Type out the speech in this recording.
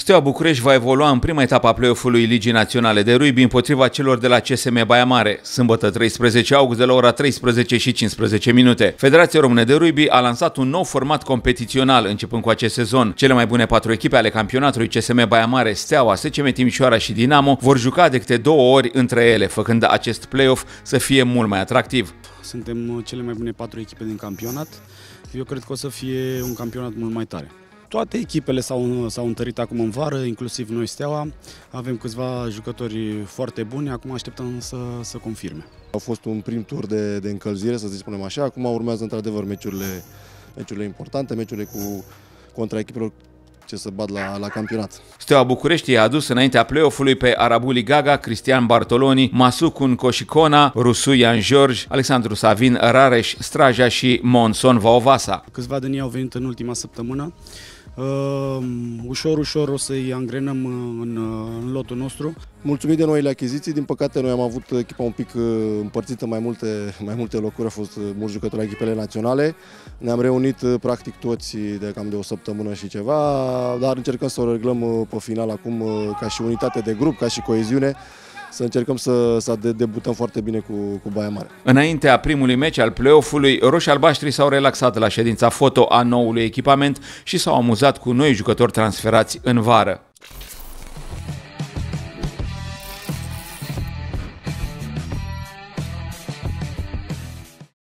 Steaua București va evolua în prima etapă a play-off-ului Ligii Naționale de Rugby împotriva celor de la CSM Baia Mare, sâmbătă 13 august de la ora 13:15. Federația Română de Rugby a lansat un nou format competițional începând cu acest sezon. Cele mai bune 4 echipe ale campionatului CSM Baia Mare, Steaua, SCM Timișoara și Dinamo vor juca de câte 2 ori între ele, făcând acest play-off să fie mult mai atractiv. Suntem cele mai bune 4 echipe din campionat. Eu cred că o să fie un campionat mult mai tare. Toate echipele s-au întărit acum în vară, inclusiv noi Steaua. Avem câțiva jucători foarte buni, acum așteptăm să confirme. A fost un prim tur de încălzire, să spunem așa. Acum urmează într-adevăr meciurile importante, meciurile contra echipelor ce se bat la campionat. Steaua București a adus înaintea play-off-ului pe Arabuli Gaga, Cristian Bartoloni, Masukun Coșicona, Rusu Ian George, Alexandru Savin, Rareș Straja și Monson Vaovasa. Câțiva din ei au venit în ultima săptămână. Ușor o să-i angrenăm în lotul nostru. Mulțumit de noile achiziții, din păcate noi am avut echipa un pic împărțită în mai multe locuri, au fost mulți jucători la echipele naționale. Ne-am reunit practic toți de cam de o săptămână și ceva, dar încercăm să o reglăm pe final acum ca și unitate de grup, ca și coeziune. Să încercăm să debutăm foarte bine cu Baia Mare. Înaintea primului meci al play-off-ului, roșii-albaștri s-au relaxat la ședința foto a noului echipament și s-au amuzat cu noi jucători transferați în vară.